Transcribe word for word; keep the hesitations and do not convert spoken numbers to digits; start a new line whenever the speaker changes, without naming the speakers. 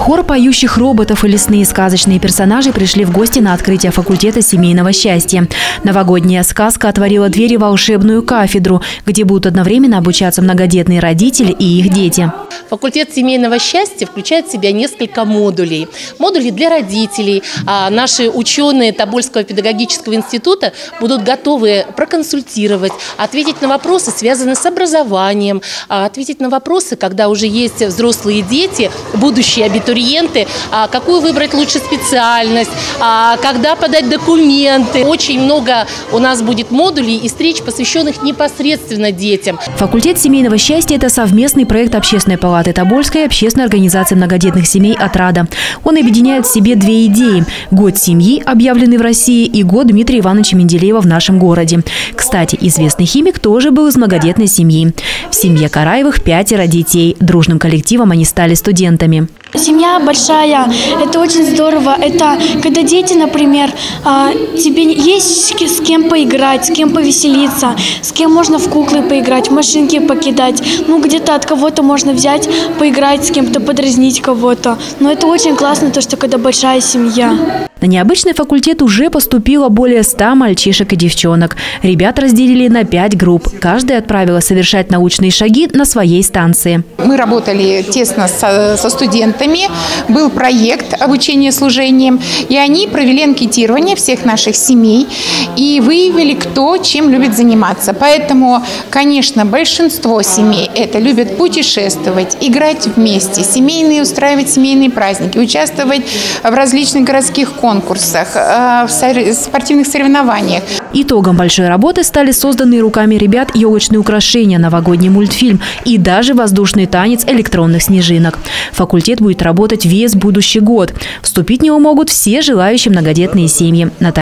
Хор поющих роботов и лесные сказочные персонажи пришли в гости на открытие факультета семейного счастья. Новогодняя сказка отворила двери в волшебную кафедру, где будут одновременно обучаться многодетные родители и их дети.
Факультет семейного счастья включает в себя несколько модулей. Модули для родителей. А наши ученые Тобольского педагогического института будут готовы проконсультировать, ответить на вопросы, связанные с образованием, ответить на вопросы, когда уже есть взрослые дети, будущие абитуриенты, какую выбрать лучше специальность, когда подать документы. Очень много у нас будет модулей и встреч, посвященных непосредственно детям.
Факультет семейного счастья – это совместный проект Общественной палаты Тобольской и общественной организации многодетных семей «Отрада». Он объединяет в себе две идеи – год семьи, объявленный в России, и год Дмитрия Ивановича Менделеева в нашем городе. Кстати, известный химик тоже был из многодетной семьи. В семье Караевых пятеро детей. Дружным коллективом они стали студентами.
Семья большая, это очень здорово. Это когда дети, например, тебе есть с кем поиграть, с кем повеселиться, с кем можно в куклы поиграть, в машинки покидать. Ну, где-то от кого-то можно взять, поиграть с кем-то, подразнить кого-то. Но это очень классно, то, что когда большая семья.
На необычный факультет уже поступило более ста мальчишек и девчонок. Ребят разделили на пять групп. Каждая отправила совершать научные шаги на своей станции.
Мы работали тесно со, со студентами. Был проект обучения служением. И они провели анкетирование всех наших семей и выявили, кто чем любит заниматься. Поэтому, конечно, большинство семей это любят путешествовать, играть вместе, семейные, устраивать семейные праздники, участвовать в различных городских конкурсах. конкурсах, в спортивных соревнованиях.
Итогом большой работы стали созданные руками ребят елочные украшения, новогодний мультфильм и даже воздушный танец электронных снежинок. Факультет будет работать весь будущий год. Вступить в него могут все желающие многодетные семьи.